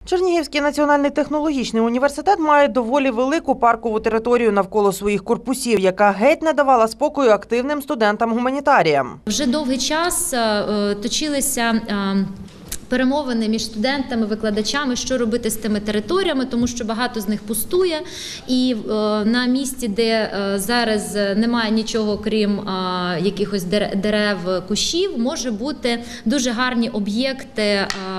Чернігівський національний технологічний університет має доволі велику паркову територію навколо своїх корпусів, яка геть не давала спокою активним студентам-гуманітаріям. Вже довгий час точилися перемовини між студентами, викладачами, що робити з тими територіями, тому що багато з них пустує. І на місці, де зараз немає нічого, крім якихось дерев, кущів, може бути дуже гарні об'єкти,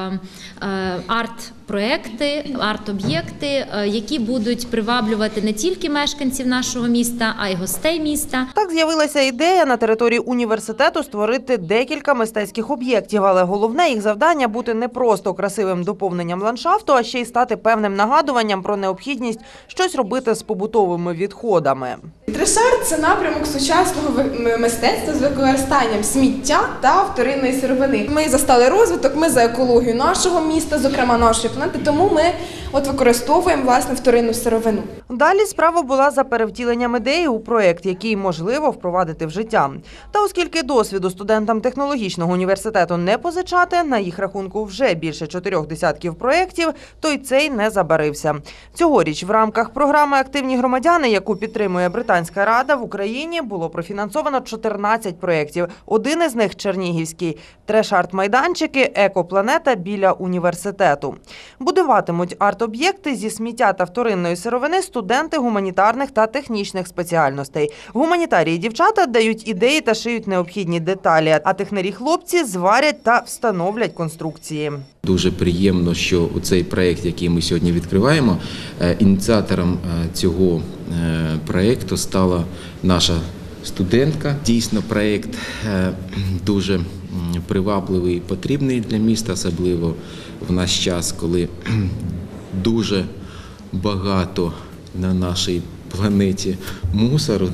арт-об'єкти, які будуть приваблювати не тільки мешканців нашого міста, а й гостей міста. Так з'явилася ідея на території університету створити декілька мистецьких об'єктів, але головне їх завдання – бути не просто красивим доповненням ландшафту, а ще й стати певним нагадуванням про необхідність щось робити з побутовими відходами. Трешарт – це напрямок сучасного мистецтва з використанням сміття та вторинної сировини. Ми застали розвиток, ми за екологію нашого міста, зокрема нашої планети, тому ми використовуємо, власне, вторинну сировину. Далі справа була за перевтіленням ідеї у проєкт, який можливо впровадити в життя. Та оскільки досвіду студентам технологічного університету не позичати, на їх рахунку вже більше 4 десятків проєктів, то й цей не забарився. Цьогоріч в рамках програми «Активні громадяни», яку підтримує Британська рада, в Україні було профінансовано 14 проєктів. Один із них – чернігівський – треш-арт-майданчики «Екопланета» біля університету. Будуватимуть арт-об'єкти зі сміття та вторинної сировини студенти гуманітарних та технічних спеціальностей. Гуманітарії дівчата дають ідеї та шиють необхідні деталі, а технарі-хлопці зварять та встановлять конструкції. Дуже приємно, що у цей проєкт, який ми сьогодні відкриваємо, ініціатором цього проєкту стала наша студентка. Дійсно, проєкт дуже привабливий і потрібний для міста, особливо в наш час, коли дуже багато на нашій планеті мусору.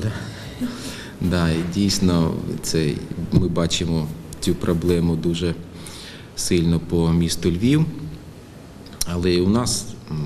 І дійсно, ми бачимо цю проблему дуже сильно по місту Львів, але і у нас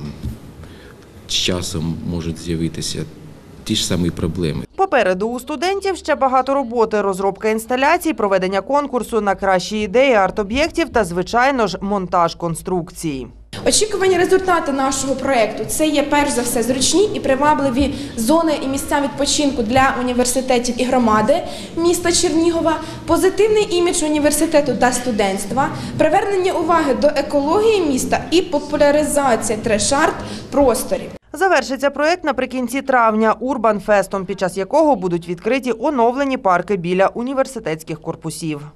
з часом можуть з'явитися ті ж самі проблеми. Попереду у студентів ще багато роботи – розробка інсталяцій, проведення конкурсу на кращі ідеї арт-об'єктів та, звичайно ж, монтаж конструкцій. Очікувані результати нашого проєкту – це є, перш за все, зручні і привабливі зони і місця відпочинку для університетів і громади міста Чернігова, позитивний імідж університету та студентства, привернення уваги до екології міста і популяризація треш-арт-просторів. Завершиться проєкт наприкінці травня Урбан-фестом, під час якого будуть відкриті оновлені парки біля університетських корпусів.